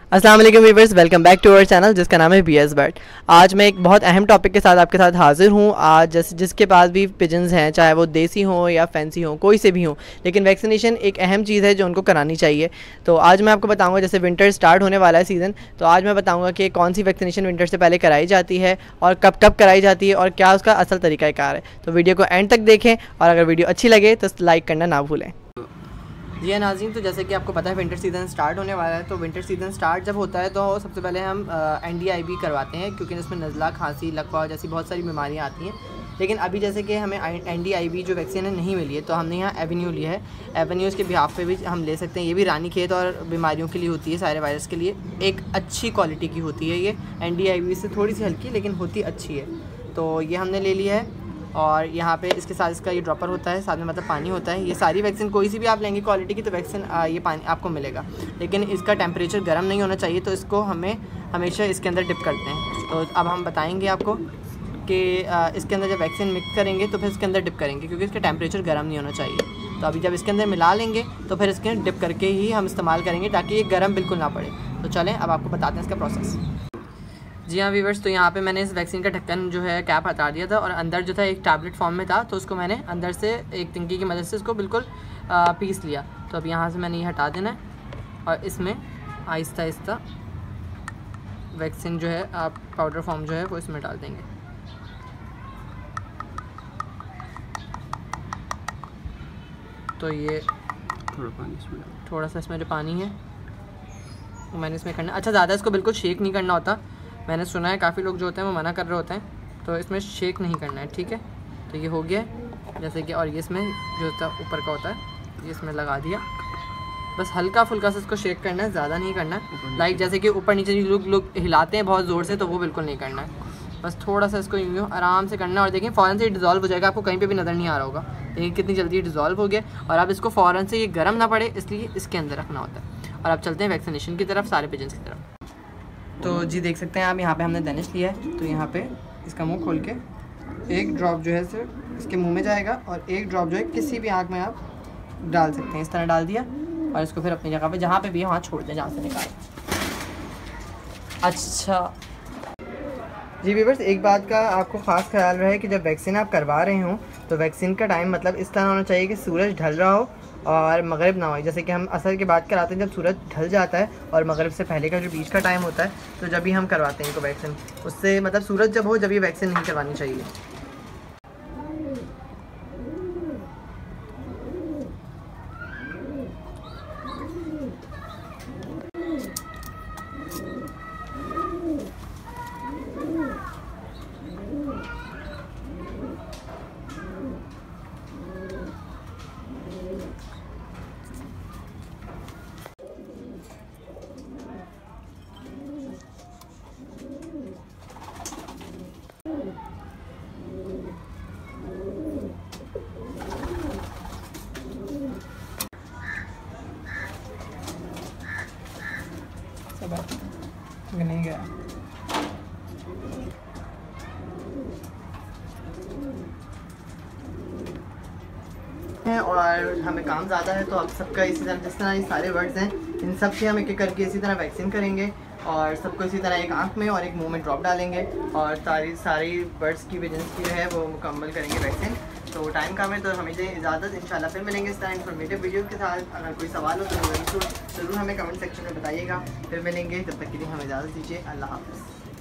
अस्सलाम वालेकुम viewers, welcome back to our channel जिसका नाम है BS बर्ड। आज मैं एक बहुत अहम टॉपिक के साथ आपके साथ हाजिर हूँ। आज जिसके पास भी पिजन्स हैं, चाहे वो देसी हों या फैंसी हों, कोई से भी हों, लेकिन वैक्सीनेशन एक अहम चीज़ है जो उनको करानी चाहिए। तो आज मैं आपको बताऊँगा, जैसे विंटर स्टार्ट होने वाला है सीज़न, तो आज मैं बताऊँगा कि कौन सी वैक्सीनेशन विंटर से पहले कराई जाती है और कब कब कराई जाती है और क्या उसका असल तरीक़ाकार है। तो वीडियो को एंड तक देखें और अगर वीडियो अच्छी लगे तो लाइक करना ना भूलें। जी हाँ नाज़रीन, तो जैसे कि आपको पता है विंटर सीज़न स्टार्ट होने वाला है। तो विंटर सीज़न स्टार्ट जब होता है तो सबसे पहले हम NDIB करवाते हैं, क्योंकि इसमें नज़ला, खांसी, लकवा जैसी बहुत सारी बीमारियाँ आती हैं। लेकिन अभी जैसे कि हमें NDIB जो वैक्सीन है नहीं मिली है, तो हमने यहाँ एवेन्यू लिया है। एवेन्यूज़ के बिहाफ पे भी हम ले सकते हैं। ये भी रानीखेत और बीमारियों के लिए होती है, सारे वायरस के लिए एक अच्छी क्वालिटी की होती है। ये NDIB से थोड़ी सी हल्की लेकिन होती अच्छी है। तो ये हमने ले लिया है। और यहाँ पे इसके साथ इसका ये ड्रॉपर होता है, साथ में मतलब पानी होता है। ये सारी वैक्सीन कोई सी भी आप लेंगे क्वालिटी की तो वैक्सीन ये पानी आपको मिलेगा, लेकिन इसका टेम्परेचर गर्म नहीं होना चाहिए। तो इसको हमें हमेशा इसके अंदर डिप करते हैं। तो अब हम बताएंगे आपको कि इसके अंदर जब वैक्सीन मिक्स करेंगे तो फिर इसके अंदर डिप करेंगे, क्योंकि इसका टेम्परेचर गर्म नहीं होना चाहिए। तो अभी जब इसके अंदर मिला लेंगे तो फिर इसके अंदर डिप करके ही हम इस्तेमाल करेंगे, ताकि ये गर्म बिल्कुल ना पड़े। तो चलें अब आपको बताते हैं इसका प्रोसेस। जी हाँ व्यूअर्स, तो यहाँ पे मैंने इस वैक्सीन का ढक्कन जो है कैप हटा दिया था, और अंदर जो था एक टैबलेट फॉर्म में था, तो उसको मैंने अंदर से एक तिनकी की मदद से इसको बिल्कुल पीस लिया। तो अब यहाँ से मैंने ये हटा देना है और इसमें आहिस्ता आहिस्ता वैक्सीन जो है आप पाउडर फॉर्म जो है वो इसमें डाल देंगे। तो ये थोड़ा सा इसमें जो पानी है वो मैंने इसमें करना। अच्छा, ज़्यादा इसको बिल्कुल शेक नहीं करना होता। मैंने सुना है काफ़ी लोग जो होते हैं वो मना कर रहे होते हैं, तो इसमें शेक नहीं करना है, ठीक है। तो ये हो गया जैसे कि, और ये इसमें जो ऊपर का होता है ये इसमें लगा दिया। बस हल्का फुल्का से इसको शेक करना है, ज़्यादा नहीं करना है। लाइक जैसे कि ऊपर नीचे लोग हिलाते हैं बहुत ज़ोर से, तो वो बिल्कुल नहीं करना है। बस थोड़ा सा इसको यूँ आराम से करना है। और देखें फ़ौरन से डिज़ोल्व हो जाएगा, आपको कहीं पे भी नज़र नहीं आ रहा होगा। देखिए कितनी जल्दी डिज़ोल्व हो गया। और अब इसको फ़ौरन से ये गर्म ना पड़े, इसलिए इसके अंदर रखना होता है। और अब चलते हैं वैक्सीनेशन की तरफ, सारे पिजन्स की तरफ। तो जी देख सकते हैं आप, यहाँ पे हमने दानिश लिया है। तो यहाँ पे इसका मुंह खोल के एक ड्रॉप जो है सिर्फ इसके मुंह में जाएगा, और एक ड्रॉप जो है किसी भी आँख में आप डाल सकते हैं। इस तरह डाल दिया और इसको फिर अपनी जगह पे जहाँ पे भी है वहाँ छोड़ दें, जहाँ से निकालें। अच्छा जी व्यूअर्स, एक बात का आपको ख़ास ख्याल रहे कि जब वैक्सीन आप करवा रहे हों तो वैक्सीन का टाइम मतलब इस तरह होना चाहिए कि सूरज ढल रहा हो और मगरिब ना हो। जैसे कि हम असर की बात कराते हैं, जब सूरज ढल जाता है और मगरिब से पहले का जो बीच का टाइम होता है, तो जब भी हम करवाते हैं इनको वैक्सीन, उससे मतलब सूरज जब हो जब ये वैक्सीन नहीं करवानी चाहिए। नहीं गया और हमें काम ज़्यादा है, तो अब सबका इसी तरह, जिस तरह ये सारे वर्ड्स हैं, इन सब से हम एक एक करके इसी तरह वैक्सीन करेंगे। और सबको इसी तरह एक आंख में और एक मुंह में ड्रॉप डालेंगे, और सारी बर्ड्स की पिजन्स की जो है वो मुकम्मल करेंगे वैक्सीन। तो टाइम कम है, तो हमें इजाज़त, इंशाल्लाह फिर मिलेंगे इस तरह इन्फॉर्मेटिव वीडियो के साथ। अगर कोई सवाल हो तो ज़रूर हमें कमेंट सेक्शन में बताइएगा। फिर मिलेंगे, तब तक के लिए हमें इजाज़त दीजिए। अल्लाह हाफ़िज़।